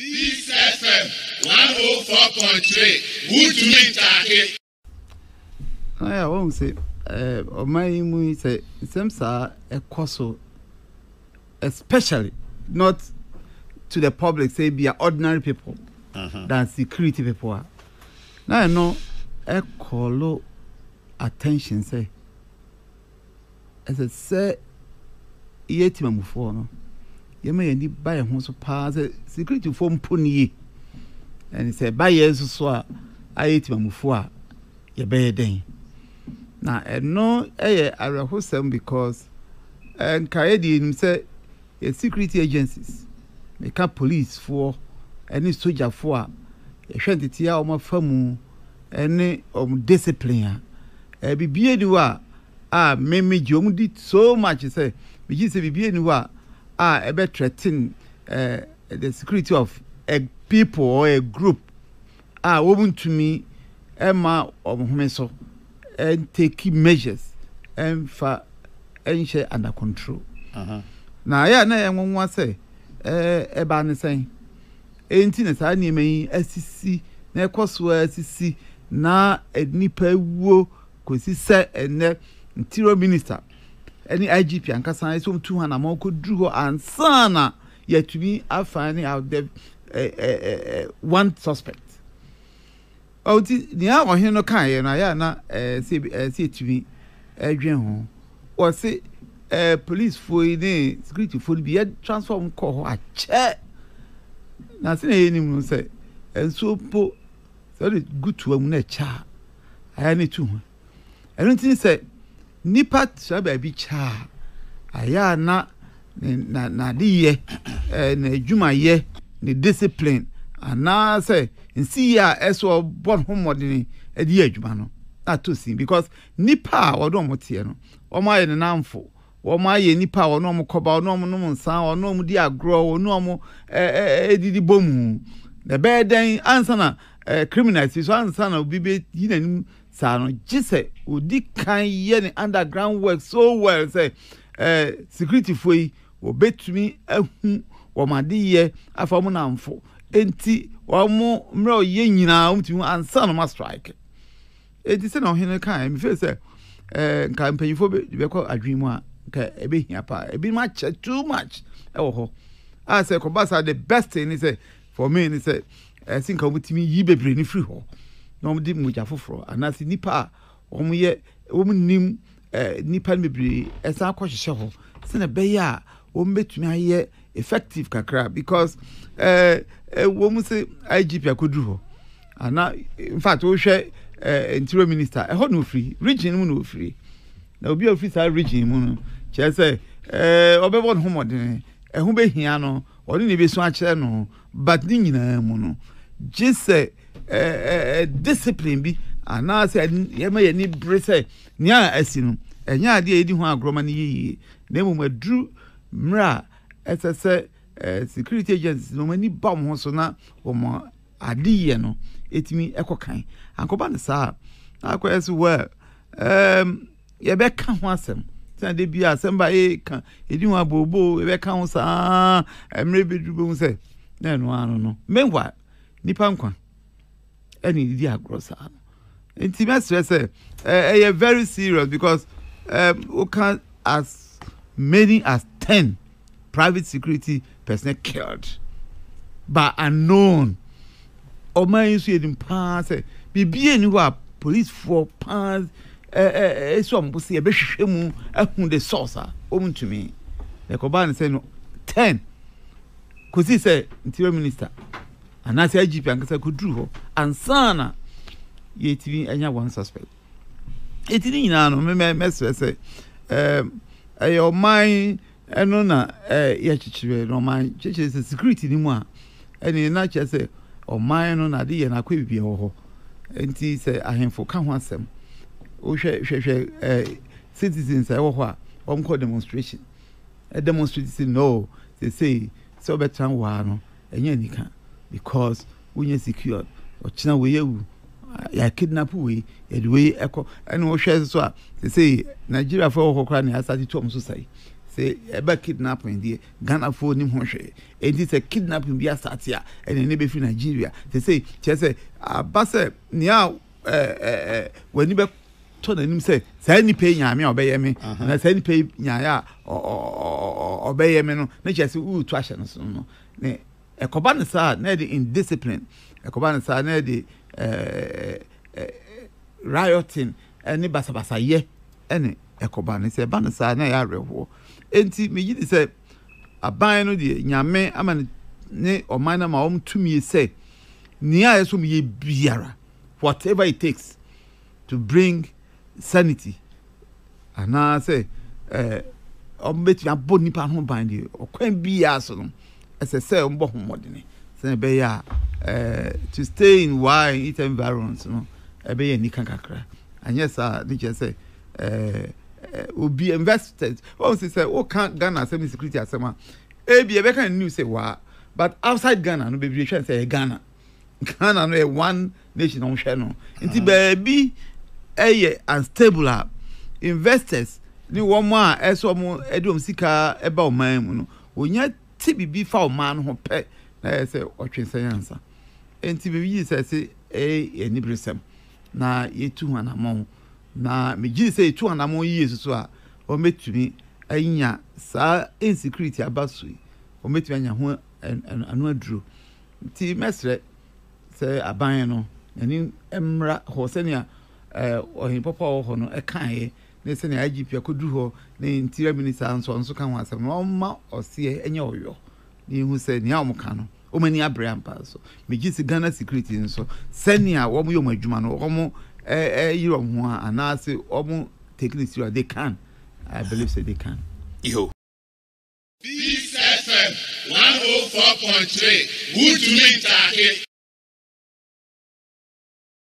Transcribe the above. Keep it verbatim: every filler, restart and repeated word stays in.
Peace F M one oh four point three. Who to meet Taki? I won't say, uh, or my mu say, some are a coso, especially not to the public, say, be ordinary people uh-huh. than security people are. Now I know a call attention, say, as I say, yet before, no. You may need buy a home pass a security form pony. And he said, by years so I ate my mufua, ye bear day. Now, and no, eh, I rehearse them because and Canadian said, a security agencies, make up police for any soldier for a shanty or my famu, any of discipline. A be anywhere, ah, maybe you did so much, say, which is a be anywhere. Ah, a better threaten uh, the security of a people or a group. Ah, woman to me, Emma or Homeso, and take measures and for and share under control. Uh-huh. Now, yeah, no, I won't say, eh, a banner saying, ain't in a tiny me, S C C, ne cosware S C C, na a nipper wo, cause he said, and ne interior minister. Any I G P and Cassan is two hundred more could do and sana yet to be are finding out the uh, uh, uh, one suspect. Oh, the hour here no kind and I na say to me, Adrian, or say police for the security for be a transform call a chair. Nothing anyone say, and so po so good to a nature. I need to. I don't think say. Nipa sabe bi cha aya na na na diye eh na adwuma ye ne discipline ana say nsi ya eso bon homodeni e di adwuma no na to sin because nipa odo motie no o ma ye ne namfo o ma ye nipa o no mo koba o no mo no nsan o no mo di agro o no mo eh edidi bomu the beden answer na criminals so answer na obi be yinanim Sano jise udi kan ye ni underground work so well say eh security foi obetumi ahu wo made ye afa mu namfo enti wo mo mra ye nyina umtumi ansa no ma strike enti se na ohene kan me fe say eh kan panyifo be ko adwin a ka ebe hia pa ebi ma che too much e wo ho I say kobasa the best thing is say for me is say I think umtumi yi bebre ni free ho no di muja foforo anasi nipa omo ye omo nim eh nipa mebri esa akohye ho se na be ya omo betumi aye effective kakra because eh omo se I G P akoduru ho ana in fact wo hwe eh interior minister e ho no free region mu no free na obi ofri sa region mu no che se eh obebo no homodene e ho be hia no odi ne be so a kire no but ni nyina mu no jise eh discipline bi ana say yema ye ni brese nia asinu enya ade edi ho agroma ne yiyi na mu madru mra ss security agencies no mani bam ho so na wo mo ade ye no etimi ekokan ankoba ne sa akwa as well um ye be ka ho asem say de bia asem ba e kan edi ho abobo ye be ka ho sa emre bedru bo say na no anu no meanwhile nipa nkwa any idea gross intimacy say eh very serious because um we can as many as ten private security personnel killed but unknown o man you in pass bibie ni wa police for pass eh eh so am say e be hwehwe mu ehun the source o mun to me the koban say no ten kosi say interior minister and as I G P and could do and sana yet any one suspect. It didn't know me mess say um your mind and no eh yachichwe no mind churches is security ni mo and in na say or mine no na dey na kwa bibia ho enti say ahemfo ka ho asem o hwe hwe eh citizens I wo ho a om call demonstration a demonstration no they say so better wa no enya nika because when you secured or china we you ya kidnap we the way echo and we share so they say Nigeria for okokra na asati to am so say say eba kidnapping die Ghana for nim ho hwe enti say kidnapping bi start ya ene ne be fi Nigeria they say che say abase nia eh eh wani be to na nim say say ni pay nyame obeye me na say ni pay nyaya obeye me no na che say u to ahye no so no ne ekoba ne sa na the indiscipline ekoba ne sa na the eh rioting eni basabasa ye ene ekoba ne say ba ne sa na ya rewo enti me yi say aban no de nyame ama ne oman na ma om tumi say nia yeso me ye biara whatever it takes to bring sanity and I say eh om beti abo nipa ho ban de okwan bia so no ese say ombo homodene say be ya eh to stay in why it environment no e be ya ni kan kakra and yes ah they just say eh will be invested. Oh, say, oh, can't Ghana semi security asema. Eh, be a better news say wa, but outside Ghana, no baby, say Ghana, Ghana no one nation on channel. Inti baby, eh, unstable up. Investors, ni one more, eh, so more, edom sika eba o man, no. Onya T B B for man who pay. Na say, what you say answer. Inti baby say, eh, any brisem. Na ye two and among. Na me gi say two and among years so a o metumi anya sa insecurity abasui o metumi anya ho anu aduro ti mesre say aban no ani emra ho senia eh ohin papa ho no e kan ye ne senia I G P akodu ho ne interior minister anso anso kan ho asem no ma ose enya oyo ni hu say ni am kan no o mani abre ampa so me gi si Ghana security nso senia wo mo yo madwuma no wo mo eh eh you know and I say omo taking it serious they can I believe say they can yo Peace F M one oh four point three good to meet